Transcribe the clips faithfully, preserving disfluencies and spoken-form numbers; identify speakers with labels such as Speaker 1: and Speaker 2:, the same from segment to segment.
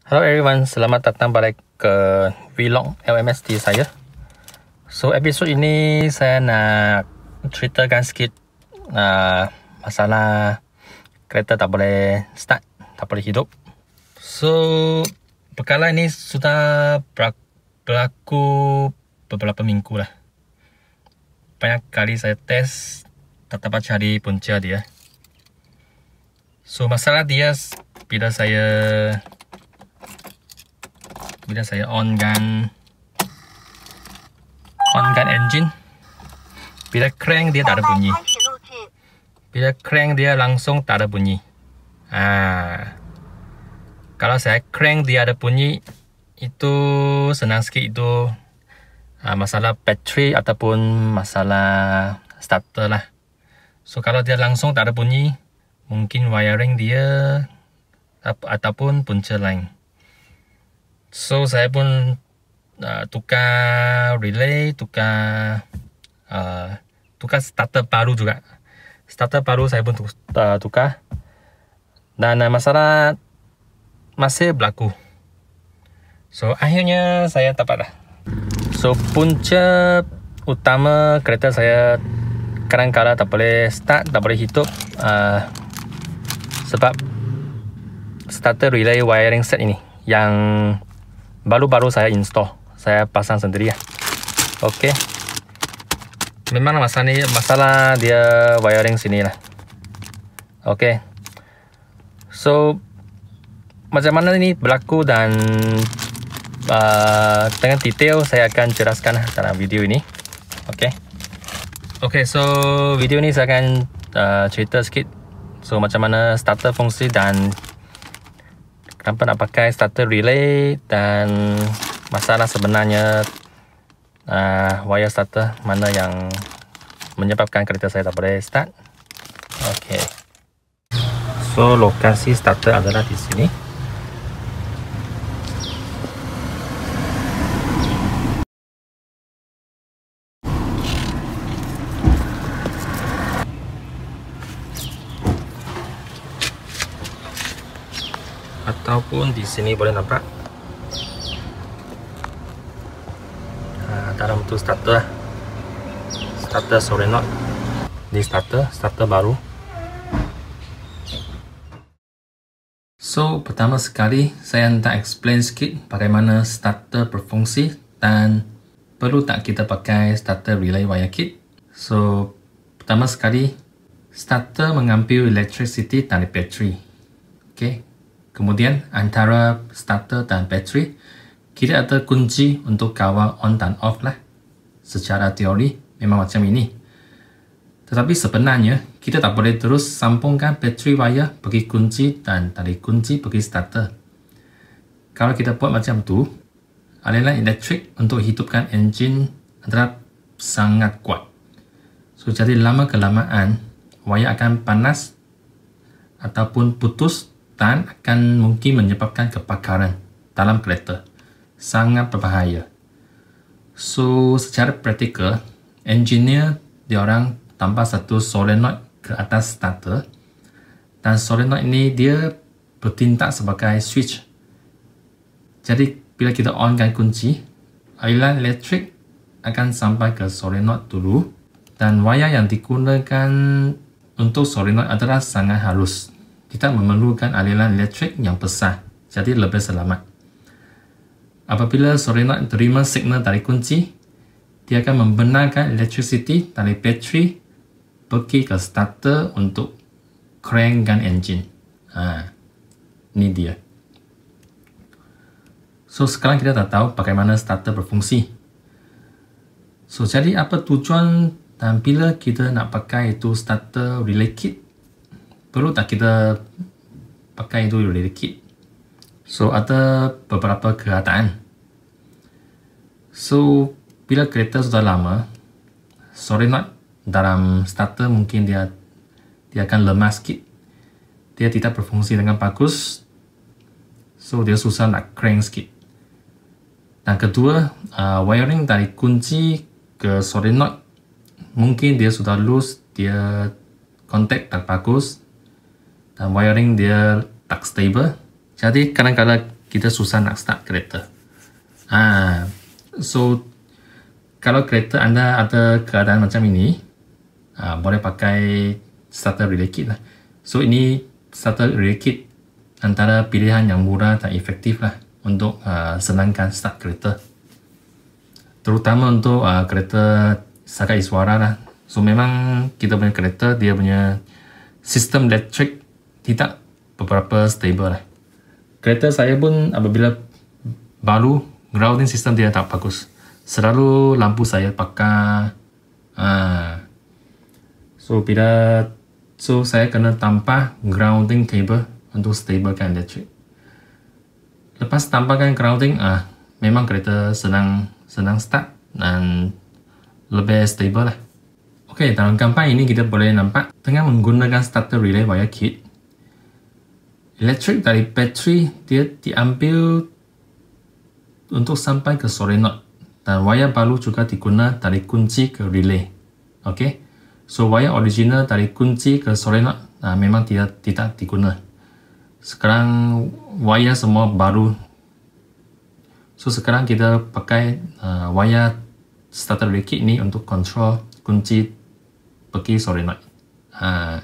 Speaker 1: Hello everyone, selamat datang balik ke vlog L M S T saya. So episod ini saya nak ceritakan sikit uh, masalah kereta tak boleh start, tak boleh hidup. So perkara ini sudah berlaku beberapa minggu lah. Banyak kali saya test, tak dapat cari punca dia. So masalah dia bila saya bila saya onkan onkan engine, bila crank dia tak ada bunyi. Bila crank dia langsung tak ada bunyi. Ah, kalau saya crank dia ada bunyi, itu senang sikit itu ah, masalah bateri ataupun masalah starter lah. So kalau dia langsung tak ada bunyi, mungkin wiring dia ataupun punca lain. So saya pun uh, tukar relay, tukar uh, tukar starter baru juga. Starter baru saya pun uh, tukar. Dan uh, masalah masih berlaku. So akhirnya saya dapat lah. So punca utama kereta saya kadang-kadang tak boleh start, tak boleh hidup uh, sebab starter relay wiring set ini yang baru-baru saya install, saya pasang sendiri ya. Okey. Memang masalah ni masalah dia wiring sini lah. Okey. So macam mana ini berlaku dan uh, dengan detail saya akan jelaskan dalam video ini. Okey. Okey, so video ini saya akan uh, cerita sikit so macam mana starter fungsi dan kenapa nak pakai starter relay dan masalah sebenarnya uh, wire starter mana yang menyebabkan kereta saya tak boleh start. Okey. So lokasi starter adalah di sini. Ataupun di sini boleh nampak uh, dalam tu starter starter solenoid. Ini starter starter baru. So pertama sekali saya nak explain sikit bagaimana starter berfungsi dan perlu tak kita pakai starter relay wire kit. So pertama sekali starter mengambil electricity dari bateri. Okay. Kemudian antara starter dan bateri kita ada kunci untuk kawal on dan off lah. Secara teori memang macam ini. Tetapi sebenarnya kita tak boleh terus sambungkan bateri wire pergi kunci dan dari kunci pergi starter. Kalau kita buat macam tu, aliran elektrik untuk hidupkan enjin adalah sangat kuat. So jadi lama kelamaan wire akan panas ataupun putus dan akan mungkin menyebabkan kebakaran dalam kereta. Sangat berbahaya. So secara praktikal, engineer diorang tambah satu solenoid ke atas starter dan solenoid ini dia bertindak sebagai switch. Jadi bila kita onkan kunci, aliran elektrik akan sampai ke solenoid dulu dan wire yang digunakan untuk solenoid adalah sangat halus. Kita memerlukan aliran elektrik yang besar, jadi lebih selamat. Apabila solenoid terima signal dari kunci, dia akan membenarkan electricity dari bateri pergi ke starter untuk crankkan engine. Ha, ini dia. So sekarang kita dah tahu bagaimana starter berfungsi. So jadi apa tujuan dan bila kita nak pakai itu starter relay kit? Perlu tak kita pakai itu relay kit? So ada beberapa keadaan. So bila kereta sudah lama, solenoid dalam starter mungkin dia dia akan lemah sikit. Dia tidak berfungsi dengan bagus. So dia susah nak crank sikit. Dan kedua, uh, wiring dari kunci ke solenoid mungkin dia sudah loose, dia kontak tak bagus dan wiring dia tak stable. Jadi kadang-kadang kita susah nak start kereta. Ah, so kalau kereta anda ada keadaan macam ini, ah, boleh pakai starter relay kit lah. So ini starter relay kit antara pilihan yang murah dan efektif lah untuk uh, senangkan start kereta. Terutama untuk uh, kereta Sakai Iswara lah. So memang kita punya kereta dia punya sistem elektrik tidak beberapa stable lah. Kereta saya pun apabila baru, grounding system dia tak bagus. Selalu lampu saya pakai uh, so bila so saya kena tambah grounding cable untuk stablekan elektrik. Lepas tambahkan grounding, ah memang kereta senang senang start dan lebih stable lah. Okey, dalam gambar ini kita boleh nampak dengan menggunakan starter relay wire kit, elektrik dari bateri dia diambil untuk sampai ke solenoid dan wire baru juga digunakan dari kunci ke relay. Okey, so wire original dari kunci ke solenoid ah, memang tidak tidak digunakan. Sekarang wire semua baru. So sekarang kita pakai uh, wire starter relay kit ni untuk control kunci pergi solenoid. Uh,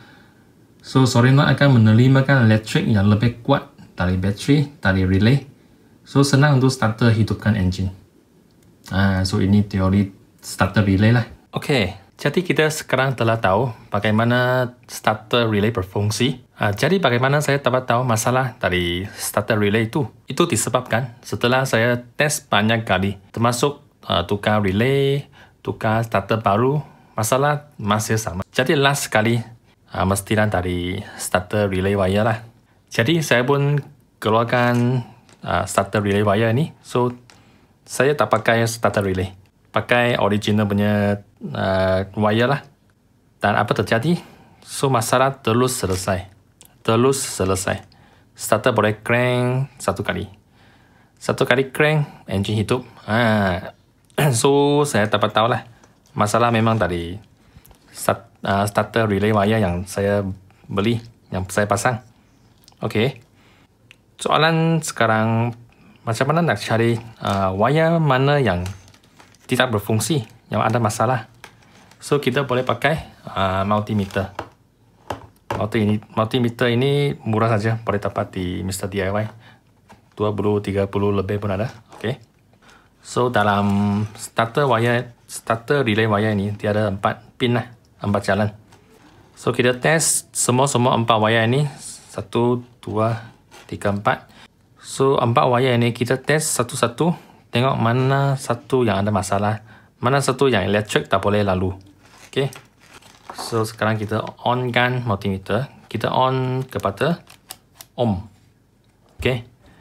Speaker 1: so solenoid akan menerimakan elektrik yang lebih kuat dari bateri, dari relay. So senang untuk starter hidupkan enjin. Uh, so ini teori starter relay lah. Okay. Jadi kita sekarang telah tahu bagaimana starter relay berfungsi. Uh, jadi bagaimana saya dapat tahu masalah dari starter relay itu? Itu disebabkan setelah saya tes banyak kali, termasuk uh, tukar relay, tukar starter baru, masalah masih sama. Jadi last kali uh, mestilah dari starter relay wire lah. Jadi saya pun keluarkan uh, starter relay wire ni. So saya tak pakai starter relay, pakai original punya uh, wire lah. Dan apa terjadi? So masalah terus selesai. Terus selesai. Starter boleh crank satu kali. Satu kali crank, engine hidup. Ah. So saya dapat tahu lah. Masalah memang dari start, uh, starter relay wire yang saya beli, yang saya pasang. Okay. Soalan sekarang, macam mana nak cari uh, wire mana yang tidak berfungsi, yang ada masalah. So kita boleh pakai uh, multimeter. Multi ini, multimeter ini murah saja, boleh dapat di Mister D I Y. dua puluh tiga puluh lebih pun ada. Okay. So dalam starter wire, starter relay wire ini dia ada empat pin lah, empat jalan. So kita test semua-semua empat wire ini, satu, dua, tiga, empat. So empat wire ini kita test satu-satu, tengok mana satu yang ada masalah, mana satu yang elektrik tak boleh lalu. Okay. So sekarang kita onkan multimeter, kita on kepada ohm. Okay.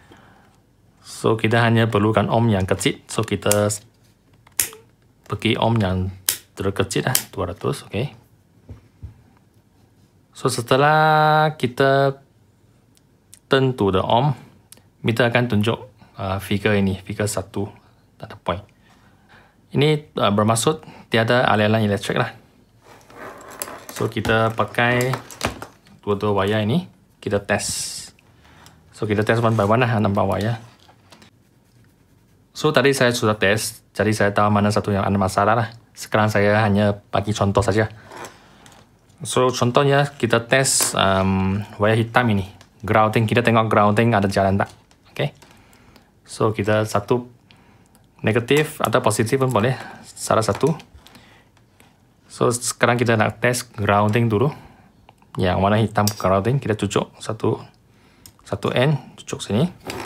Speaker 1: So kita hanya perlukan ohm yang kecil, so kita pergi ohm yang terkecil lah, dua ratus. Okay. So setelah kita turn to the ohm, meter akan tunjuk uh, figure ini, figure satu, tak ada point. Ini uh, bermaksud tiada aliran elektrik lah. So kita pakai dua-dua wire ini, kita test. So kita test one by one lah, nampak wire. So tadi saya sudah test, jadi saya tahu mana satu yang ada masalah lah. Sekarang saya hanya bagi contoh saja. So contohnya kita test um, wire hitam ini, grounding. Kita tengok grounding ada jalan tak. Okay. So kita satu negatif atau positif pun boleh, salah satu. So sekarang kita nak test grounding dulu. Yang warna hitam grounding, kita cucuk satu satu end, cucuk sini.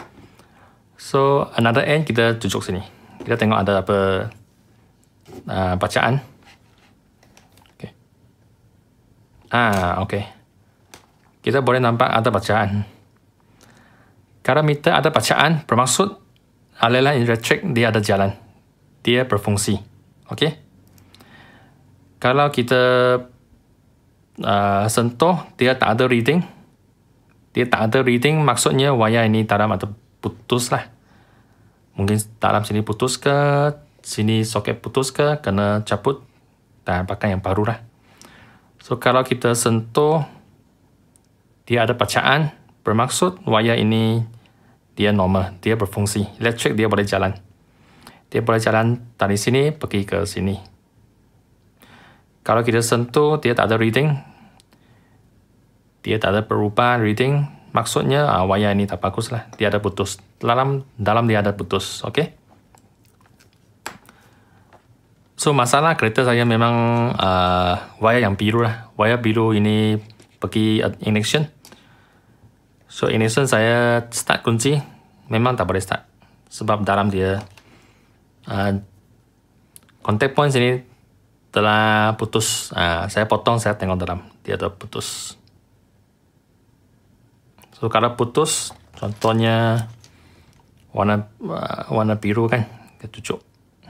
Speaker 1: So another end kita cucuk sini. Kita tengok ada apa uh, bacaan. Okay. Ah, okay. Kita boleh nampak ada bacaan. Kalau meter ada bacaan, bermaksud aliran elektrik dia ada jalan, dia berfungsi. Okay. Kalau kita uh, sentuh, dia tak ada reading. Dia tak ada reading, maksudnya wire ini dalam ada putus lah. Mungkin dalam sini putus ke, sini soket putus ke, kena cabut dan pakai yang baru lah. So kalau kita sentuh, dia ada bacaan, bermaksud wire ini dia normal, dia berfungsi. Elektrik dia boleh jalan. Dia boleh jalan dari sini pergi ke sini. Kalau kita sentuh, dia tak ada reading. Dia tak ada perubahan reading. Maksudnya uh, wayar ini tak bagus lah. Dia ada putus. Dalam dalam dia ada putus. Okay. So masalah kereta saya memang uh, wayar yang biru lah. Wayar biru ini pergi ignition. So ignition saya start kunci. Memang tak boleh start. Sebab dalam dia uh, contact point sini telah putus. Uh, saya potong, saya tengok dalam. Dia ada putus. So kalau putus, contohnya warna uh, warna biru kan, dia tujuk.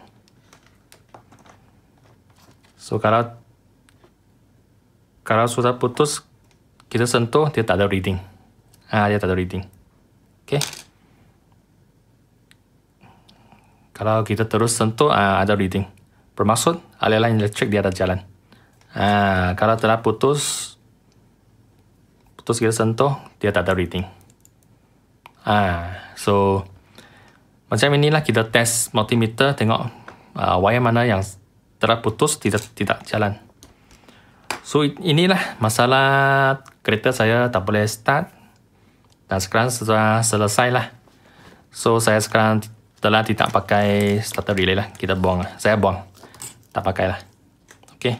Speaker 1: So kalau kalau sudah putus, kita sentuh, dia tak ada reading. Ah, dia tak ada reading. Okay. Kalau kita terus sentuh, ah, ada reading. Bermaksud aliran elektrik dia ada jalan. Ah, kalau telah putus, putus kita sentuh, dia tak ada reading. Ah, so macam inilah kita test multimeter, tengok uh, wayar mana yang telah putus tidak tidak jalan. So inilah masalah kereta saya tak boleh start. Dan sekarang sudah selesai lah. So saya sekarang telah tidak pakai starter relay lah. Kita buang lah. Saya buang. Tak pakai lah. Okay.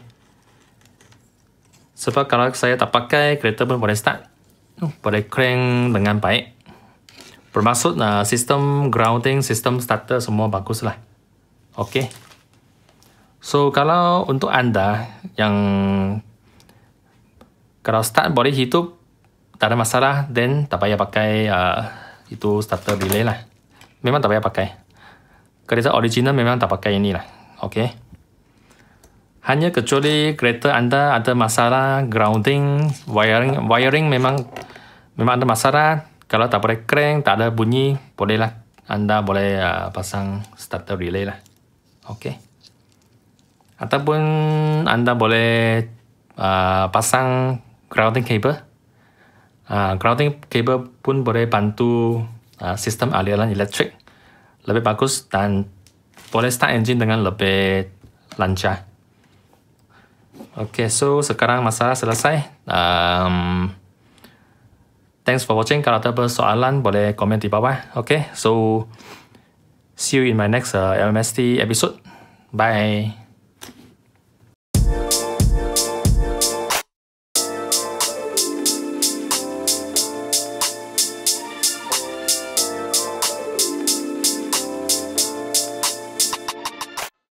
Speaker 1: Sebab kalau saya tak pakai, kereta pun boleh start. Boleh crank dengan baik. Bermaksud uh, sistem grounding, sistem starter semua bagus lah. Okay. So kalau untuk anda yang kalau start boleh hidup, tak ada masalah, then tak payah pakai uh, itu starter relay lah. Memang tak payah pakai. Kereta original memang tak pakai ini lah. Okay. Hanya kecuali kereta anda ada masalah grounding, wiring, wiring memang memang ada masalah. Kalau tak boleh crank, tak ada bunyi, bolehlah anda boleh uh, pasang starter relay lah. Okay. Ataupun anda boleh uh, pasang grounding cable. Uh, grounding cable pun boleh bantu uh, sistem aliran elektrik lebih bagus dan boleh start engine dengan lebih lancar. Okay, so sekarang masalah selesai. Um, thanks for watching. Kalau ada persoalan boleh komen di bawah. Okay, so see you in my next uh, L M S T episode. Bye.